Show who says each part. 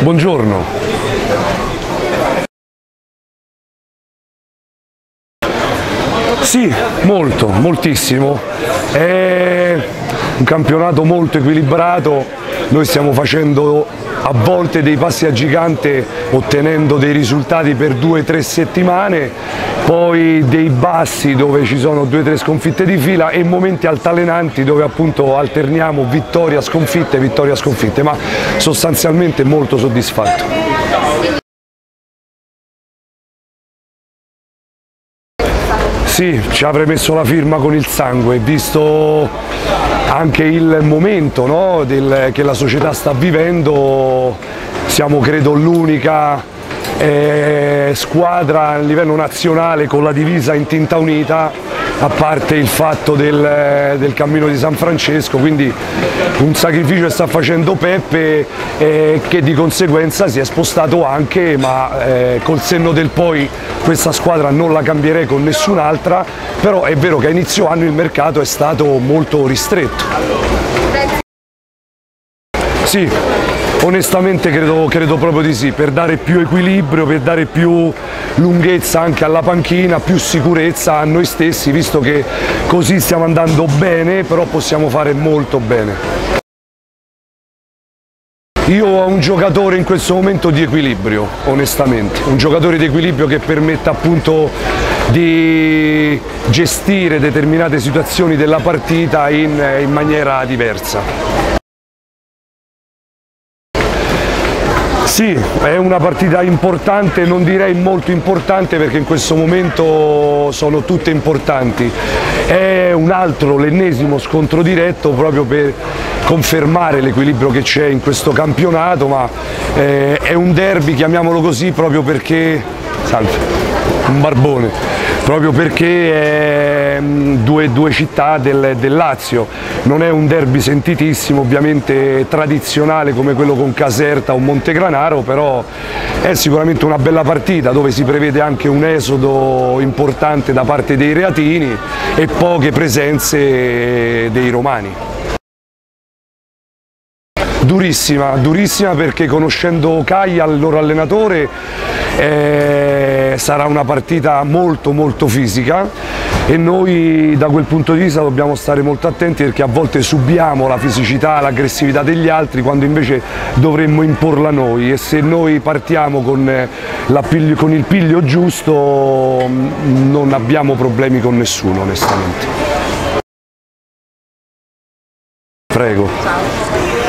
Speaker 1: Buongiorno. Sì, molto, moltissimo. È un campionato molto equilibrato, noi stiamo facendo a volte dei passi a gigante ottenendo dei risultati per 2-3 settimane, poi dei bassi dove ci sono 2-3 sconfitte di fila e momenti altalenanti dove appunto alterniamo vittoria sconfitte, ma sostanzialmente molto soddisfatto. Sì, ci avrei messo la firma con il sangue, visto anche il momento, no, che la società sta vivendo. Siamo credo l'unica squadra a livello nazionale con la divisa in tinta unita, a parte il fatto del Cammino di San Francesco, quindi un sacrificio che sta facendo Peppe che di conseguenza si è spostato anche, ma col senno del poi questa squadra non la cambierei con nessun'altra, però è vero che a inizio anno il mercato è stato molto ristretto. Sì, onestamente credo proprio di sì, per dare più equilibrio, per dare più lunghezza anche alla panchina, più sicurezza a noi stessi, visto che così stiamo andando bene, però possiamo fare molto bene. Io ho un giocatore in questo momento di equilibrio, onestamente, un giocatore di equilibrio che permette appunto di gestire determinate situazioni della partita in maniera diversa. Sì, è una partita importante, non direi molto importante perché in questo momento sono tutte importanti. È un altro, l'ennesimo scontro diretto proprio per confermare l'equilibrio che c'è in questo campionato, ma è un derby, chiamiamolo così, proprio perché, salve, un barbone, proprio perché è due città del Lazio. Non è un derby sentitissimo, ovviamente tradizionale come quello con Caserta o Montegranaro, però è sicuramente una bella partita dove si prevede anche un esodo importante da parte dei reatini e poche presenze dei romani. Durissima, durissima perché conoscendo Caia, il loro allenatore, sarà una partita molto fisica e noi da quel punto di vista dobbiamo stare molto attenti perché a volte subiamo la fisicità, l'aggressività degli altri quando invece dovremmo imporla noi, e se noi partiamo con il piglio giusto non abbiamo problemi con nessuno, onestamente. Prego.
Speaker 2: Ciao.